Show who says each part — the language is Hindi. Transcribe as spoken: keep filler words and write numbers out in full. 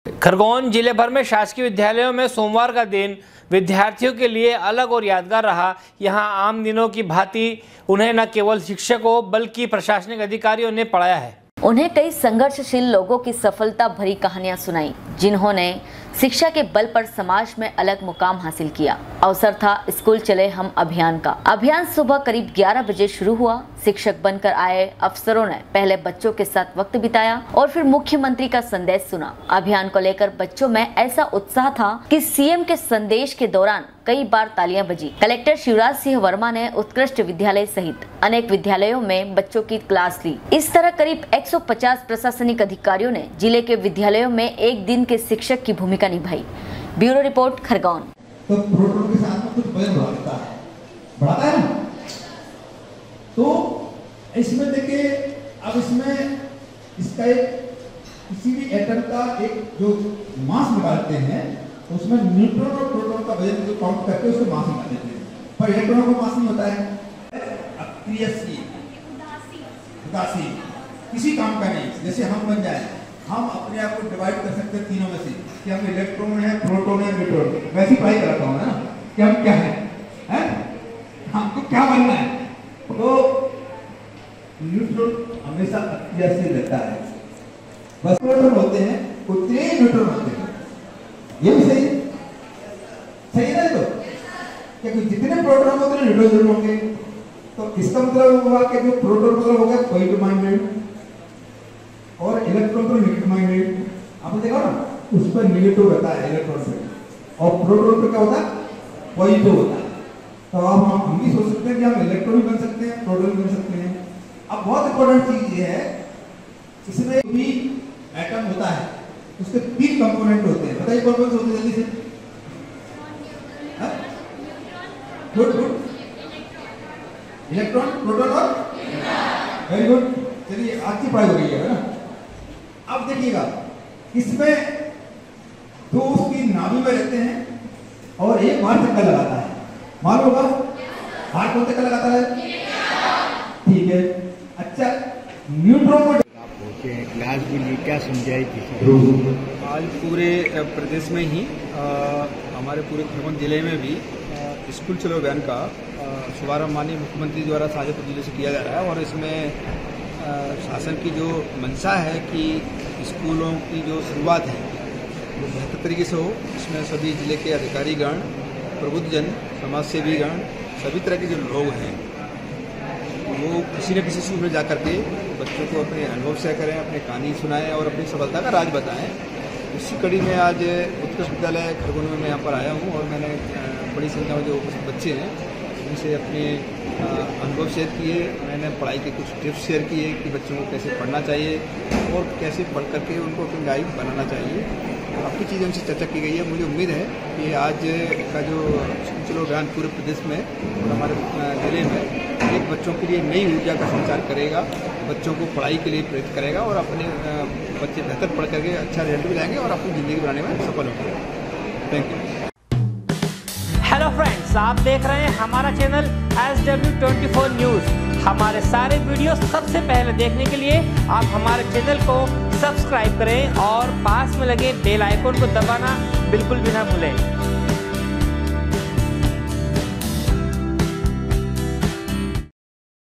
Speaker 1: खरगोन जिले भर में शासकीय विद्यालयों में सोमवार का दिन विद्यार्थियों के लिए अलग और यादगार रहा। यहां आम दिनों की भांति उन्हें न केवल शिक्षकों बल्कि प्रशासनिक अधिकारियों ने पढ़ाया है।
Speaker 2: उन्हें कई संघर्षशील लोगों की सफलता भरी कहानियां सुनाई, जिन्होंने शिक्षा के बल पर समाज में अलग मुकाम हासिल किया। अवसर था स्कूल चले हम अभियान का। अभियान सुबह करीब ग्यारह बजे शुरू हुआ। शिक्षक बनकर आए अफसरों ने पहले बच्चों के साथ वक्त बिताया और फिर मुख्यमंत्री का संदेश सुना। अभियान को लेकर बच्चों में ऐसा उत्साह था कि सीएम के संदेश के दौरान कई बार तालियां बजी। कलेक्टर शिवराज सिंह वर्मा ने उत्कृष्ट विद्यालय सहित अनेक विद्यालयों में बच्चों की क्लास ली। इस तरह करीब एक सौ पचास प्रशासनिक अधिकारियों ने जिले के विद्यालयों में एक दिन के शिक्षक की भूमिका निभाई। Bureau report, Khargone.
Speaker 3: तो प्रोटोकॉल के साथ में कुछ वजन बढ़ाता है बढ़ाता है ना, तो इसमें देखिए अब इसमें इसका एक किसी भी एटम का एक जो मास निकालते हैं तो उसमें न्यूट्रॉन और प्रोटॉन का वजन जो काउंट करके उसको मास निकाल देते हैं, पर इलेक्ट्रॉनों का मास नहीं होता है। अक्रियशील उदासीन किसी काम का नहीं। जैसे हम बन जाए, हम अपने आप को डिवाइड कर सकते हैं तीनों में से कि हम इलेक्ट्रॉन है, प्रोटॉन है, न्यूट्रॉन। वैसी पढ़ाई कराता हूँ ना कि हम क्या है, हैं? हमको क्या बनना है। तो न्यूट्रॉन हमेशा अक्रियाशील रहता है। बस प्रोटॉन होते हैं उतने ही न्यूट्रॉन होते हैं। ये भी सही सही है तो क्योंकि जितने प्रोटॉन होते हैं न्यूट्रॉन जरूर होंगे। तो इसका मतलब हुआ कि जो प्रोटॉन मतलब होगा पॉजिटिव माइंडेड और इलेक्ट्रॉन तो नेगेटिव माइंडेड। आपने देखा ना उस पर नेगेटिव रहता है इलेक्ट्रॉन पे, और प्रोटॉन पे क्या होता है, पॉजिटिव होता है। तो अब हम हम भी सोच सकते हैं कि हम इलेक्ट्रॉन भी बन सकते हैं, प्रोटॉन भी बन सकते हैं। अब बहुत इंपॉर्टेंट चीज ये है, इसमें भी एटम होता है उसके तीन कंपोनेंट होते हैं। बताइए कौन कौन से होते हैं जल्दी से। गुड गुड इलेक्ट्रॉन, प्रोटॉन और वेरी गुड। चलिए आज की पढ़ाई हो गई है ना। अब देखिएगा इसमें दो उसकी नाभि में रहते हैं और एक बाहर चक्कर लगाता है। मालूम होगा बाहर कौन चक्कर लगाता है? ठीक है, अच्छा न्यूट्रॉन को
Speaker 4: क्लास भी ली, क्या समझाई थी?
Speaker 5: आज पूरे प्रदेश में ही आ, हमारे पूरे खरगोन जिले में भी आ, स्कूल चलो अभियान का शुभारंभ माननीय मुख्यमंत्री द्वारा शाजापुर जिले से किया जा रहा है। और इसमें आ, शासन की जो मंशा है कि स्कूलों की जो शुरुआत है वो बेहतर तरीके से हो। इसमें सभी जिले के अधिकारीगण, प्रबुद्धजन, समाजसेवीगण, सभी तरह के जो लोग हैं वो किसी न किसी स्कूल में जा करके बच्चों को अपने अनुभव शेयर करें, अपने कहानी सुनाएं और अपनी सफलता का राज बताएं। इसी कड़ी में आज उत्कृष्ट विद्यालय खरगोन में मैं यहाँ पर आया हूँ और मैंने बड़ी संख्या में जो बच्चे हैं उनसे अपने अनुभव शेयर किए। मैंने पढ़ाई के कुछ टिप्स शेयर किए कि बच्चों को कैसे पढ़ना चाहिए और कैसे पढ़ करके उनको अपनी लाइफ बनाना चाहिए। काफ़ी चीज़ें उनसे चर्चा की गई है। मुझे उम्मीद है कि आज का जो स्कूल चलो अभियान पूरे प्रदेश में और हमारे जिले में एक बच्चों के लिए नई ऊर्जा का संचार करेगा, बच्चों को पढ़ाई के लिए प्रेरित करेगा और अपने बच्चे बेहतर पढ़ करके अच्छा रिजल्ट भी लाएंगे और अपनी ज़िंदगी बनाने में सफल होंगे। Thank you.
Speaker 1: हेलो फ्रेंड्स, आप देख रहे हैं हमारा channel S W twenty four news. हमारे सारे वीडियो सबसे पहले देखने के लिए आप हमारे चैनल को सब्सक्राइब करें और पास में लगे बेल आइकन को दबाना बिल्कुल भी ना भूलें।